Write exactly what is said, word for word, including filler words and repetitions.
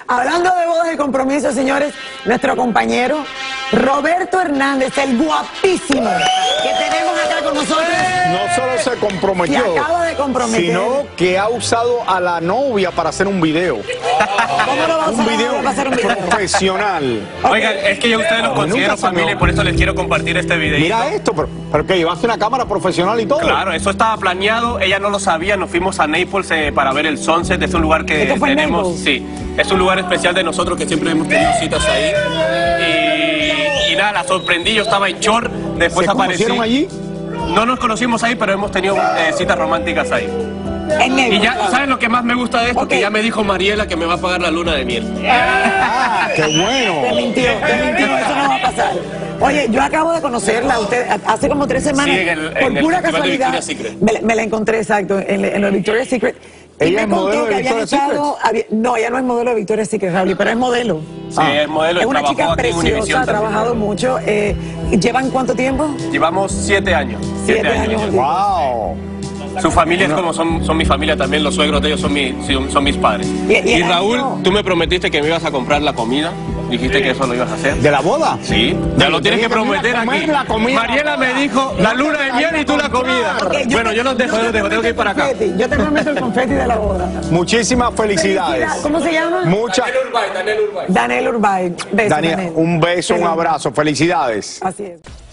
Hablando de bodas y compromisos, señores, nuestro compañero Roberto Hernández, el guapísimo que tenemos acá con nosotros. No solo se comprometió, se acaba de comprometer, sino que ha usado a la novia para hacer un video. ¿Cómo lo va a usar un video para hacer un video? profesional. Oigan, es que yo a ustedes los considero familia y por eso les quiero compartir este video. Mira esto, pero, pero que llevaste una cámara profesional y todo. Claro, eso estaba planeado, ella no lo sabía, nos fuimos a Naples eh, para ver el sunset, es un lugar que ¿Esto fue en tenemos, Naples? sí, es un lugar especial de nosotros que siempre hemos tenido citas ahí. Y, y nada, la sorprendí, yo estaba en short, después ¿Se aparecí. conocieron allí? No nos conocimos ahí, pero hemos tenido eh, citas románticas ahí. En Y ya, ¿sabes lo que más me gusta de esto? Okay. Que ya me dijo Mariela que me va a pagar la luna de miel. Ah, qué bueno. Te mintió, te mintió, eso no va a pasar. Oye, yo acabo de conocerla, usted hace como tres semanas, Sí, en el- por en el pura Festival de casualidad, Victoria's Secret. me, la- me la encontré, exacto, en, en lo de Victoria's Secret. Y ¿Ella me es modelo contó de que habían Victoria's estado, había- no, ella no es modelo de Victoria's Secret, Raúl, pero es modelo. Sí, es modelo, Es una trabajó chica aquí en preciosa, Univision ha trabajado también. mucho. Eh, ¿Llevan cuánto tiempo? Llevamos siete años. Siete años. Wow. Su familia es como son, son mi familia también, los suegros de ellos son, mi, son, son mis padres. Y- y- Y Raúl, no. tú me prometiste que me ibas a comprar la comida, dijiste que eso lo ibas a hacer. ¿De la boda? Sí, ya lo tienes que prometer comer aquí. la comida. Mariela me dijo la luna de miel y tú la comida. Ok, Bueno, te- yo los dejo, yo los dejo, tengo que ir para acá. confeti, Yo te prometo el confeti de la boda. Muchísimas felicidades. ¿Cómo se llama? Muchas. Urbay, Daniel Urbay. Daniel Urbay. Beso, Daniel, Daniel. un beso, un Feliz. abrazo. Felicidades. Así es.